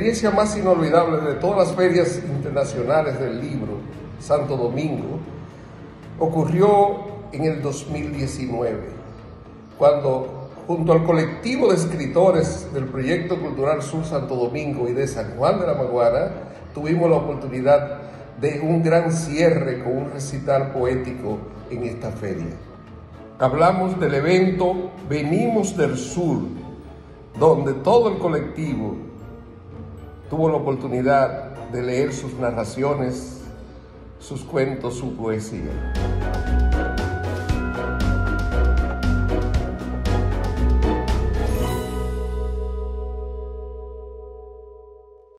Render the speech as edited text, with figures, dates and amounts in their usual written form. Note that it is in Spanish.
experiencia más inolvidable de todas las ferias internacionales del libro, Santo Domingo, ocurrió en el 2019, cuando junto al colectivo de escritores del Proyecto Cultural Sur Santo Domingo y de San Juan de la Maguana, tuvimos la oportunidad de un gran cierre con un recital poético en esta feria. Hablamos del evento Venimos del Sur, donde todo el colectivo tuvo la oportunidad de leer sus narraciones, sus cuentos, su poesía.